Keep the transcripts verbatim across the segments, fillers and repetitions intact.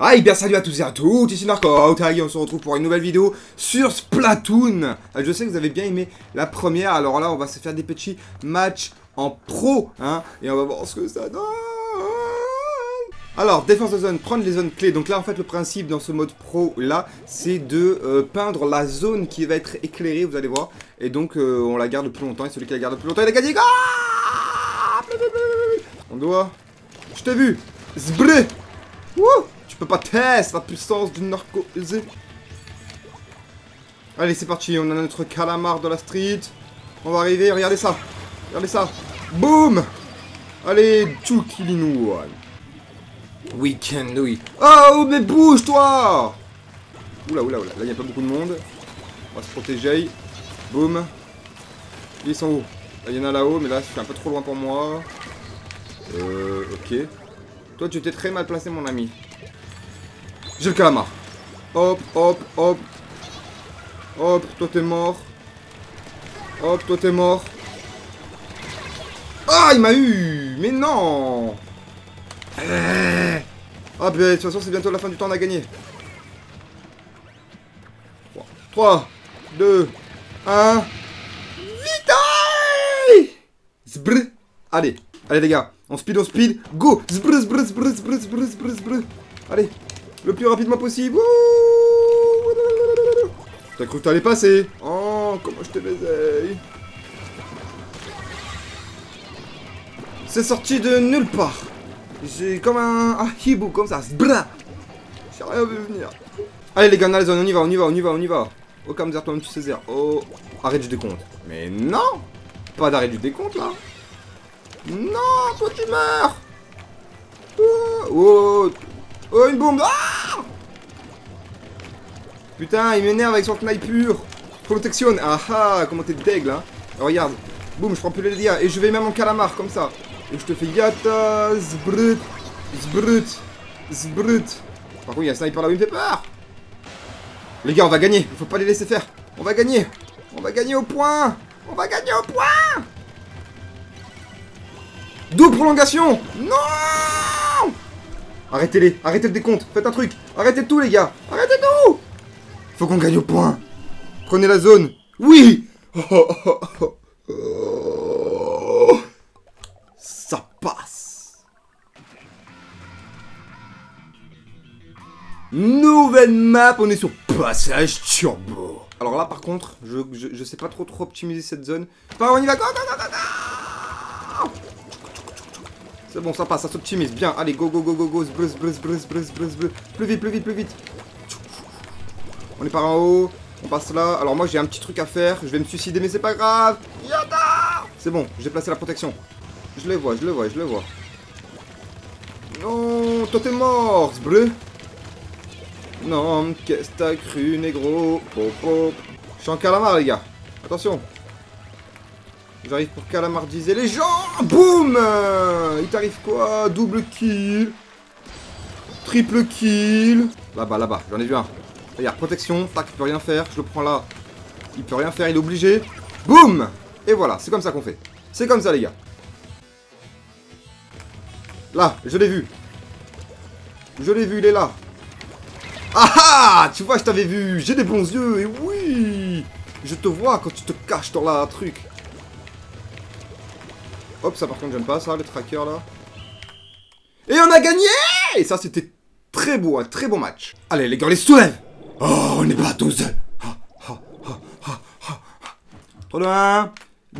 Ah et bien salut à tous et à toutes, ici Narco, et on se retrouve pour une nouvelle vidéo sur Splatoon. Je sais que vous avez bien aimé la première, alors là on va se faire des petits matchs en pro, hein, et on va voir ce que ça donne. Alors, défense de zone, prendre les zones clés. Donc là en fait le principe dans ce mode pro là, c'est de euh, peindre la zone qui va être éclairée, vous allez voir. Et donc euh, on la garde plus longtemps, et celui qui la garde plus longtemps il a gagné. Ah, on doit... Je t'ai vu. Zbré. Wouh. Tu peux pas tester la puissance du narco. Allez, c'est parti. On a notre calamar de la street. On va arriver. Regardez ça. Regardez ça. Boum. Allez, two killing one. We can do it. Oh, mais bouge-toi. Oula, oula, oula. Là, il n'y a pas beaucoup de monde. On va se protéger. Boum. Ils sont où? Là, il y en a là-haut, mais là, c'est un peu trop loin pour moi. Euh, ok. Toi, tu t'es très mal placé, mon ami. J'ai le calamar. Hop, hop, hop. Hop, toi t'es mort. Hop, toi t'es mort. Ah, il m'a eu. Mais non. Ah, ben, de toute façon, c'est bientôt la fin du temps, on a gagné. trois, deux, un. Vite. Zbrr. Allez, allez les gars. On speed, on speed. Go. Zbrr, zbrr, zbrr, zbrr, zbrr, zbrr, zbrr. Allez. Le plus rapidement possible. T'as cru que t'allais passer? Oh, comment je te baisais. C'est sorti de nulle part. J'ai comme un, un hibou comme ça. Bra. J'ai rien vu venir. Allez les gars, on a la zone, on y va, on y va, on y va, on y va. Oh, comme dire toi-même tu sais zéro. Oh, arrête du décompte. Mais non. Pas d'arrêt du décompte là. Non, toi tu meurs. Oh, oh. Oh, une bombe. Ah. Putain, il m'énerve avec son knife pur. Protection. Ah ah, comment t'es deg là. Alors, regarde. Boum, je prends plus les dégâts. Et je vais même en calamar comme ça. Et je te fais yata. Zbrut. Zbrut. Zbrut. Par contre, il y a un sniper là où il me fait peur. Les gars, on va gagner. Il faut pas les laisser faire. On va gagner. On va gagner au point. On va gagner au point. Double prolongation. Non. Arrêtez-les, arrêtez le décompte, faites un truc, arrêtez tout les gars, arrêtez tout. Faut qu'on gagne au point. Prenez la zone. Oui. Oh, oh, oh, oh. Ça passe. Nouvelle map, on est sur passage turbo. Alors là par contre, je, je, je sais pas trop trop optimiser cette zone. Enfin, on y va, go, go, go, go, go. C'est bon, ça passe, ça s'optimise. Bien, allez, go, go, go, go, go. Zbrz, zbrz, zbrz, zbrz, zbrz, zbrz. Plus vite, plus vite, plus vite. On est par en haut. On passe là. Alors moi, j'ai un petit truc à faire. Je vais me suicider, mais c'est pas grave. Yada. C'est bon, j'ai placé la protection. Je le vois, je le vois, je le vois. Non, toi t'es mort, zbrz. Non, qu'est-ce que t'as cru, négro. Pop, pop. Je suis en calamar, les gars. Attention. J'arrive pour calamardiser les gens. Boum. Il t'arrive quoi? Double kill. Triple kill. Là-bas, là-bas, j'en ai vu un. Regarde, protection. Tac, il peut rien faire. Je le prends là. Il peut rien faire, il est obligé. Boum. Et voilà, c'est comme ça qu'on fait. C'est comme ça, les gars. Là, je l'ai vu. Je l'ai vu, il est là. Ah ah. Tu vois, je t'avais vu. J'ai des bons yeux. Et oui. Je te vois quand tu te caches dans la truc. Hop, ça par contre j'aime pas ça, le tracker là. Et on a gagné. Et ça c'était très beau, un très bon match. Allez les gars, les soulève. Oh, on est pas tous deux. trois, deux, un.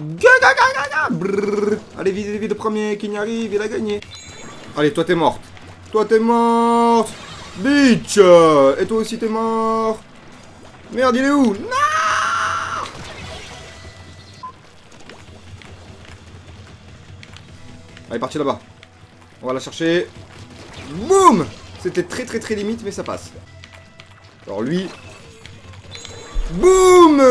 Allez, vite, vite, le premier qui y arrive, il a gagné. Allez, toi t'es morte. Toi t'es morte. Bitch. Et toi aussi t'es mort. Merde, il est où? Non. Elle est partie là-bas. On va la chercher. Boum. C'était très très très limite, mais ça passe. Alors lui. Boum.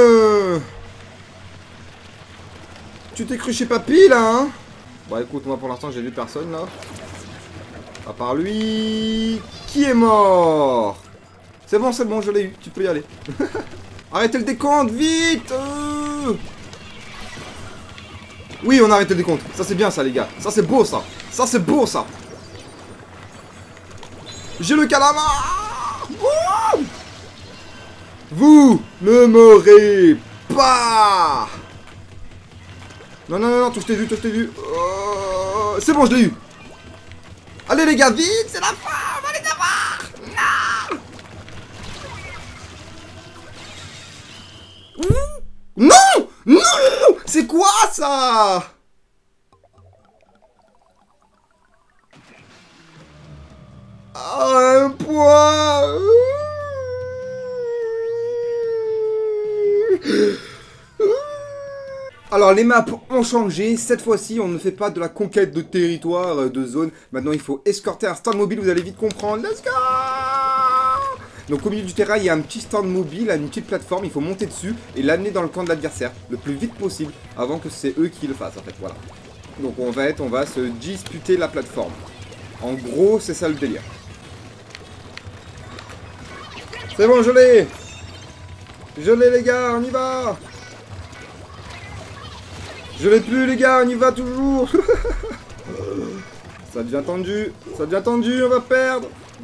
Tu t'es cru chez papy là, hein? Bon écoute, moi pour l'instant j'ai vu personne là. À part lui. Qui est mort? C'est bon, c'est bon, je l'ai eu. Tu peux y aller. Arrêtez le décompte, vite. euh Oui, on a arrêté le décompte. Ça, c'est bien, ça, les gars. Ça, c'est beau, ça. Ça, c'est beau, ça. J'ai le calamar. Ouh. Vous ne m'aurez pas. Non, non, non, non, toi je t'ai vu, toi je t'ai vu. Oh, c'est bon, je l'ai eu. Allez les gars, vite, c'est la fin, allez d'avoir. Non. Non. Non. C'est quoi ça? Un point. Alors les maps ont changé, cette fois-ci on ne fait pas de la conquête de territoire, de zone. Maintenant il faut escorter un stand mobile, vous allez vite comprendre. Let's go. Donc au milieu du terrain il y a un petit stand mobile, une petite plateforme, il faut monter dessus et l'amener dans le camp de l'adversaire le plus vite possible avant que c'est eux qui le fassent en fait, voilà. Donc on va être, on va se disputer la plateforme. En gros c'est ça le délire. C'est bon, je l'ai. Je l'ai les gars, on y va. Je l'ai plus les gars, on y va toujours. Ça devient tendu, ça devient tendu, on va perdre.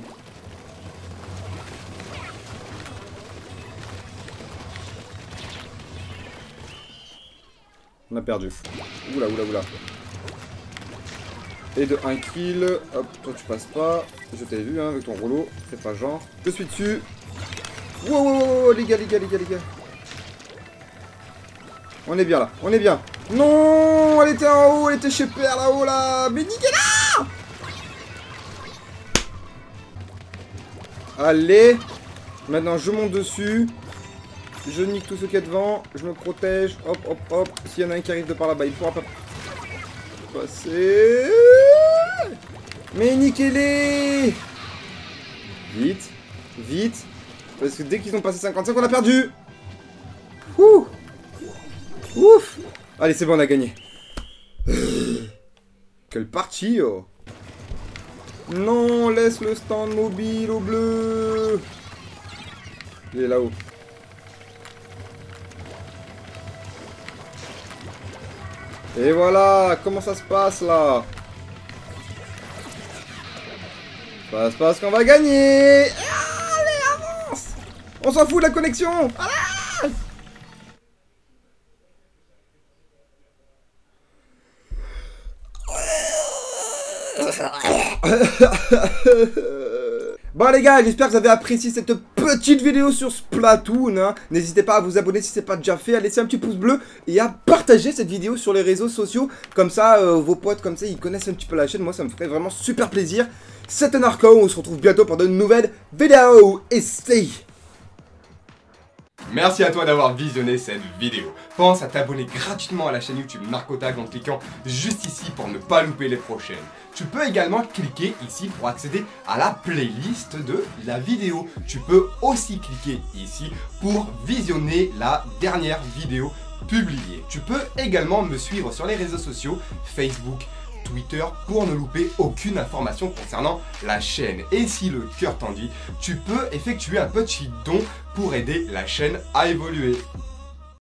On a perdu. Oula, oula, oula. Et de un kill. Hop, toi tu passes pas. Je t'ai vu hein, avec ton rouleau. Fais pas genre. Je suis dessus. Wow, wow, wow, les gars, les gars, les gars, les gars. On est bien là, on est bien. Non, elle était en haut, elle était chez Père là-haut là. Mais niquez-la. Allez. Maintenant je monte dessus. Je nique tout ce qu'il y a devant. Je me protège. Hop, hop, hop. S'il y en a un qui arrive de par là-bas, il pourra pas passer. Mais niquez-les. Vite. Vite. Parce que dès qu'ils ont passé cinquante-cinq, on a perdu. Ouh. Ouf. Allez, c'est bon, on a gagné. Quelle partie, oh. Non, laisse le stand mobile au bleu. Il est là-haut. Et voilà, comment ça se passe là? Ça se passe qu'on va gagner. Allez, avance. On s'en fout de la connexion. Allez. Bon les gars, j'espère que vous avez apprécié cette petite vidéo sur Splatoon, hein. N'hésitez pas à vous abonner si ce n'est pas déjà fait, à laisser un petit pouce bleu et à partager cette vidéo sur les réseaux sociaux. Comme ça, euh, vos potes, comme ça, ils connaissent un petit peu la chaîne. Moi, ça me ferait vraiment super plaisir. C'était Narco, on se retrouve bientôt pour de nouvelles vidéos. Et stay. Merci à toi d'avoir visionné cette vidéo. Pense à t'abonner gratuitement à la chaîne YouTube Narcotag en cliquant juste ici pour ne pas louper les prochaines. Tu peux également cliquer ici pour accéder à la playlist de la vidéo. Tu peux aussi cliquer ici pour visionner la dernière vidéo publiée. Tu peux également me suivre sur les réseaux sociaux Facebook, Twitter pour ne louper aucune information concernant la chaîne. Et si le cœur t'en dit, tu peux effectuer un petit don pour aider la chaîne à évoluer.